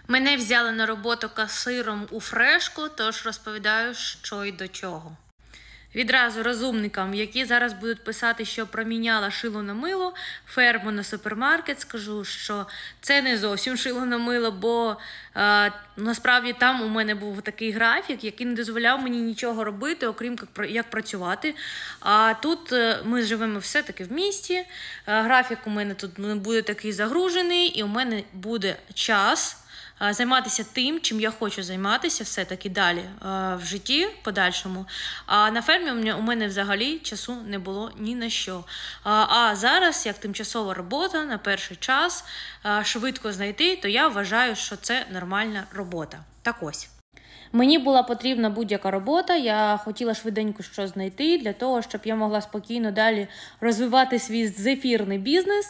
Мене взяли на роботу касиром у Фрешку, тож розповідаю, що й до чого. Відразу розумникам, які зараз будуть писати, що проміняла шило на мило, ферму на супермаркет, скажу, що це не зовсім шило на мило, бо насправді там у мене був такий графік, який не дозволяв мені нічого робити, окрім як працювати. А тут ми живемо все-таки в місті, графік у мене тут не буде такий загружений, і у мене буде час займатися тим, чим я хочу займатися все-таки далі в житті подальшому. А на фермі у мене взагалі часу не було ні на що. А зараз, як тимчасова робота, на перший час швидко знайти, то я вважаю, що це нормальна робота. Так ось. Мені була потрібна будь-яка робота, я хотіла швиденько щось знайти, для того, щоб я могла спокійно далі розвивати свій зефірний бізнес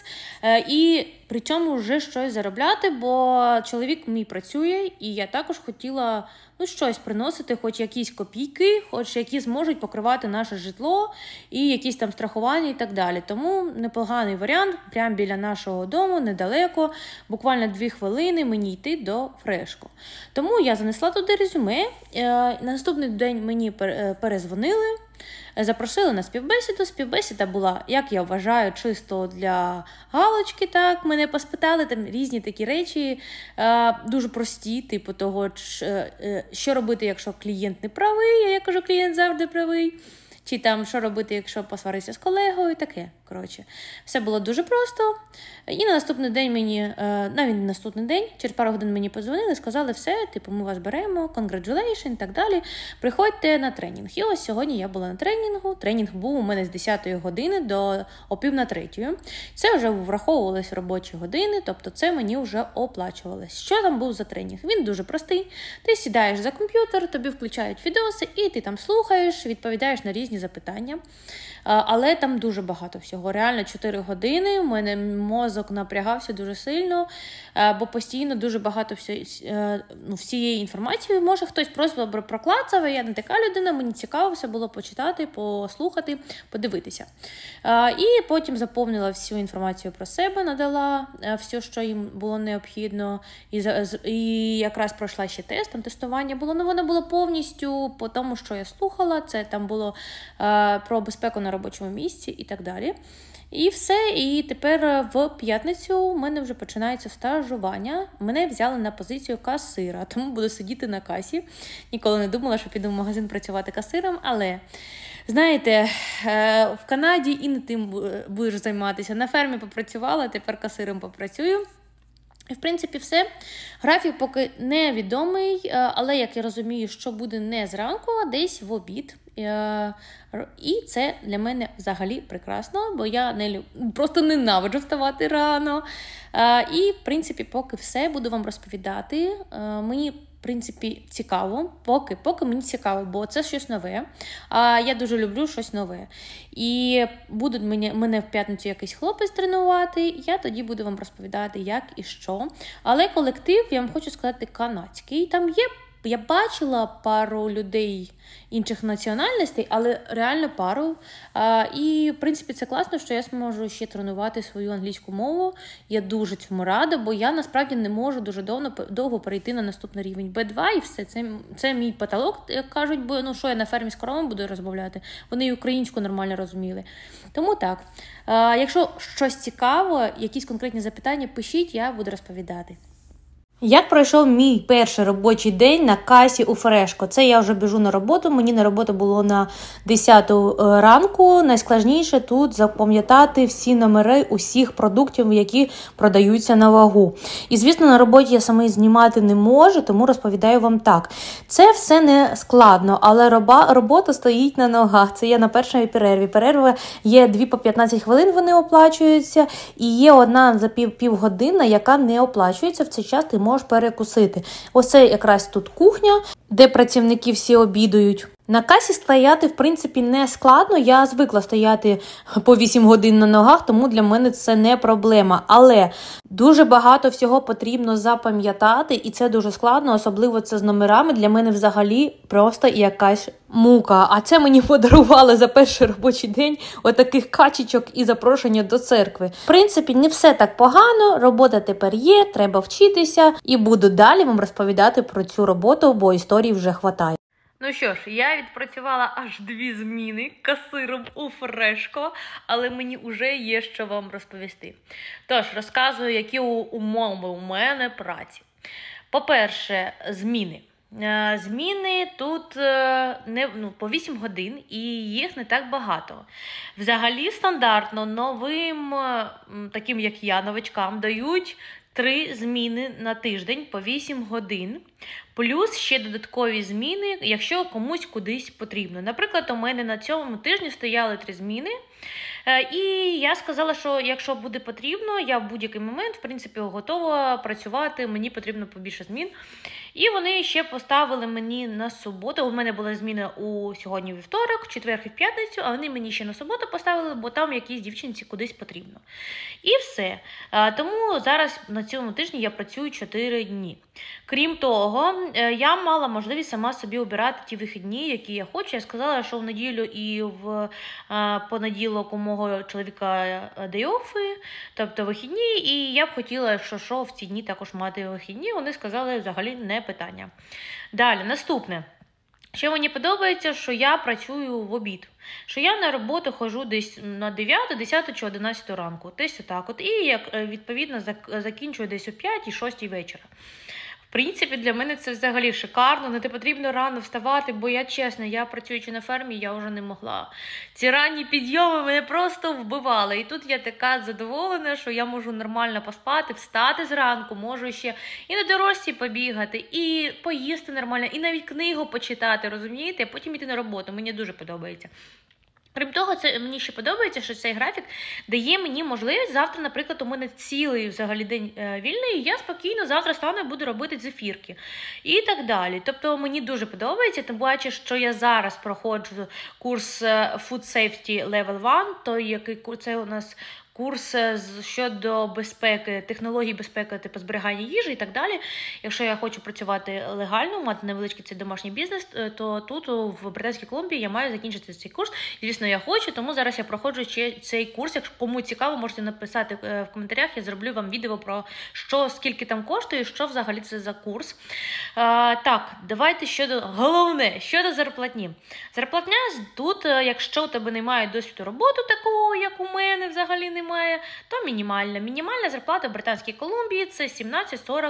і при цьому вже щось заробляти, бо чоловік мій працює, і я також хотіла щось приносити, хоч якісь копійки, хоч які зможуть покривати наше житло і якісь там страхування і так далі. Тому непоганий варіант, прямо біля нашого дому, недалеко, буквально 2 хвилини мені йти до Фрешку. Тому я занесла туди резюме, на наступний день мені перезвонили, запросили на співбесіду. Співбесіда була, як я вважаю, чисто для галочки, так, мене поспитали, там різні такі речі, дуже прості, типу того, що робити, якщо клієнт не правий, а я кажу, клієнт завжди правий. Чи там, що робити, якщо посварився з колегою, таке. Коротше, все було дуже просто. І на наступний день мені, навіть наступний день, через пару годин мені подзвонили, сказали, все, типу, ми вас беремо, congratulations і так далі, приходьте на тренінг. І ось сьогодні я була на тренінгу. Тренінг був у мене з 10 години до 2:30. Це вже враховувалися робочі години, тобто це мені вже оплачувалось. Що там був за тренінг? Він дуже простий. Ти сідаєш за комп'ютер, тобі включають відоси, і ти там слухаєш, відповідаєш на різні запитання. Але там дуже багато всього. Реально 4 години, у мене мозок напрягався дуже сильно, бо постійно дуже багато всієї інформації. Може хтось просто проклацав, я не така людина, мені цікаво все було почитати, послухати, подивитися. І потім заповнила всю інформацію про себе, надала все, що їм було необхідно. І якраз пройшла ще тест, там тестування було, воно було повністю по тому, що я слухала. Це там було про безпеку на робочому місці і так далі. І все, і тепер в п'ятницю у мене вже починається стажування. Мене взяли на позицію касира, тому буду сидіти на касі. Ніколи не думала, що піду в магазин працювати касиром, але, знаєте, в Канаді і не тим будеш займатися. На фермі попрацювала, тепер касиром попрацюю. І, в принципі, все. Графік поки невідомий, але, як я розумію, що буде не зранку, а десь в обід. І це для мене взагалі прекрасно, бо я просто ненавиджу вставати рано. І, в принципі, поки все буду вам розповідати. Мені, в принципі, цікаво, поки мені цікаво, бо це щось нове. А я дуже люблю щось нове. І будуть мене в п'ятницю якийсь хлопець тренувати, я тоді буду вам розповідати, як і що. Але колектив, я вам хочу сказати, канадський. Там є, я бачила пару людей інших національностей, але реально пару. І, в принципі, це класно, що я зможу ще тренувати свою англійську мову. Я дуже цьому рада, бо я, насправді, не можу дуже довго перейти на наступний рівень. B2 і все. Це мій потолок, як кажуть, бо що я на фермі з коровами буду розмовляти. Вони і українську нормально розуміли. Тому так. Якщо щось цікаво, якісь конкретні запитання, пишіть, я буду розповідати. Як пройшов мій перший робочий день на касі у Фрешко? Це я вже біжу на роботу, мені на роботу було на 10 ранку. Найскладніше тут запам'ятати всі номери усіх продуктів, які продаються на вагу. І, звісно, на роботі я саме знімати не можу, тому розповідаю вам так. Це все не складно, але робота стоїть на ногах. Це я на першій перерві. Перерви є 2 по 15 хвилин, вони оплачуються, і є одна за півгодина, яка не оплачується. В цей час ти можеш перекусити. Ось це якраз тут кухня, де працівники всі обідують. На касі стояти, в принципі, не складно. Я звикла стояти по 8 годин на ногах, тому для мене це не проблема. Але дуже багато всього потрібно запам'ятати, і це дуже складно, особливо це з номерами. Для мене взагалі просто якась мука. А це мені подарували за перший робочий день отаких качечок і запрошення до церкви. В принципі, не все так погано, робота тепер є, треба вчитися. І буду далі вам розповідати про цю роботу, бо історій вже хватає. Ну що ж, я відпрацювала аж 2 зміни касиром у Фрешко, але мені вже є що вам розповісти. Тож, розказую, які умови у мене праці. По-перше, зміни. Зміни тут по 8 годин і їх не так багато. Взагалі стандартно новим, таким як я, новачкам, дають 3 зміни на тиждень по 8 годин. Плюс ще додаткові зміни, якщо комусь кудись потрібно. Наприклад, у мене на цьому тижні стояли 3 зміни. І я сказала, що якщо буде потрібно, я в будь-який момент, в принципі, готова працювати, мені потрібно побільше змін. І вони ще поставили мені на суботу, у мене була зміна сьогодні вівторок, четвер і п'ятницю, а вони мені ще на суботу поставили, бо там якійсь дівчинці кудись потрібно. І все. Тому зараз на цьому тижні я працюю 4 дні. Крім того, я мала можливість сама собі обирати ті вихідні, які я хочу. Я сказала, що в неділю і в понеділок у мого чоловіка day-off, тобто вихідні, і я б хотіла, якщо що, в ці дні також мати вихідні. Вони сказали, взагалі не питання. Далі, наступне. Що мені подобається, що я працюю в обід. Що я на роботу ходжу десь на 9, 10 чи 11 ранку. Десь отак от. І я, відповідно, закінчую десь о 5 і 6 вечора. В принципі, для мене це взагалі шикарно, не потрібно рано вставати, бо я, чесно, я працюючи на фермі, я вже не могла. Ці ранні підйоми мене просто вбивали. І тут я така задоволена, що я можу нормально поспати, встати зранку, можу ще і на дорожці побігати, і поїсти нормально, і навіть книгу почитати, розумієте? А потім йти на роботу, мені дуже подобається. Крім того, мені ще подобається, що цей графік дає мені можливість, завтра, наприклад, у мене цілий взагалі день вільний, і я спокійно завтра стану і буду робити зефірки. І так далі. Тобто мені дуже подобається, тим паче, що я зараз проходжу курс Food Safety Level 1, то який це у нас курс щодо безпеки, технологій безпеки, типу зберігання їжі і так далі. Якщо я хочу працювати легально, мати невеличкий цей домашній бізнес, то тут, в Британській Колумбії, я маю закінчити цей курс. Звісно, я хочу, тому зараз я проходжу цей курс. Якщо кому цікаво, можете написати в коментарях, я зроблю вам відео про скільки там коштує, що взагалі це за курс. Так, давайте головне, щодо зарплатні. Зарплатня тут, якщо у тебе немає досвіду роботи такого, як у мене взагалі немає, то мінімальна. Мінімальна зарплата в Британській Колумбії – це 17,40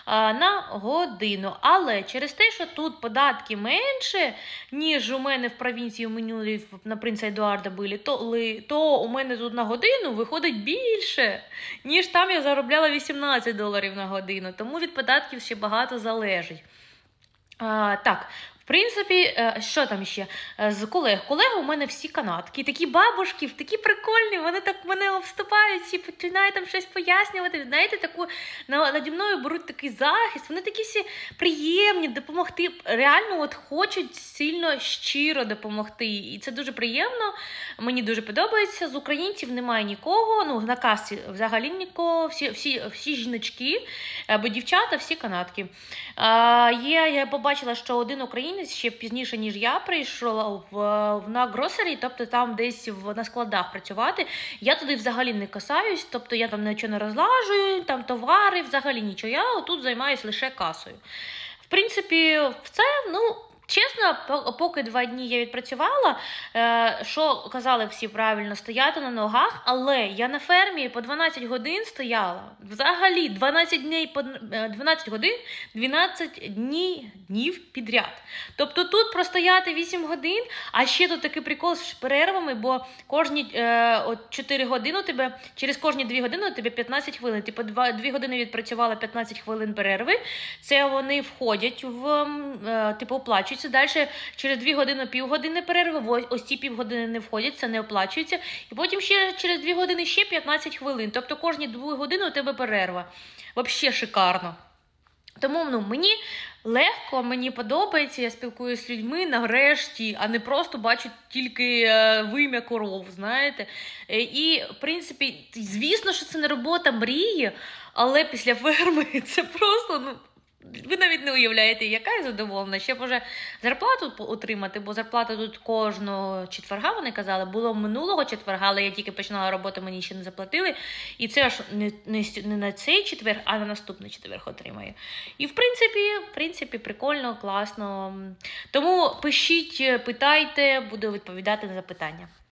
на годину. Але через те, що тут податки менше, ніж у мене в провінції, у минулій на Принца Едуарда були, то у мене тут на годину виходить більше, ніж там я заробляла $18 на годину. Тому від податків ще багато залежить. Так, в принципі, що там ще? З колег. Колеги у мене всі канадки, такі бабушки, такі прикольні, вони так мене обступають, всі починають там щось пояснювати. Знаєте, наді мною беруть такий захист, вони такі всі приємні, допомогти. Реально от хочуть сильно, щиро допомогти. І це дуже приємно, мені дуже подобається. З українців немає нікого, на касі взагалі нікого, всі жіночки, бо дівчата всі канадки. Я побачила, що один українець ще пізніше, ніж я, прийшла на гросері, тобто там десь на складах працювати. Я туди взагалі не касаюсь, тобто я там нічого не розлажую, там товари, взагалі нічого. Я отут займаюся лише касою. В принципі, це, чесно, поки 2 дні я відпрацювала, що казали всі правильно, стояти на ногах, але я на фермі по 12 годин стояла. Взагалі, 12 годин, 12 днів підряд. Тобто тут простояти 8 годин, а ще тут такий прикол з перервами, бо кожні 4 години у тебе, через кожні 2 години у тебе 15 хвилин. Типу 2 години відпрацювала, 15 хвилин перерви. Це вони входять оплачують. Далі через 2 години півгодини перерви, ось ці півгодини не входять, це не оплачується. І потім ще через 2 години ще 15 хвилин. Тобто кожні 2 години у тебе перерва. Взагалі шикарно. Тому мені легко, мені подобається, я спілкуюся з людьми нарешті, а не просто бачу тільки вим'я коров, знаєте. І, в принципі, звісно, що це не робота мрії, але після ферми це просто, ви навіть не уявляєте, яка я задоволена. Ще б уже зарплату отримати, бо зарплата тут кожного четверга, вони казали, було минулого четверга, але я тільки починала роботу, мені ще не заплатили. І це аж не на цей четвер, а на наступний четвер отримаю. І в принципі, прикольно, класно. Тому пишіть, питайте, буду відповідати на запитання.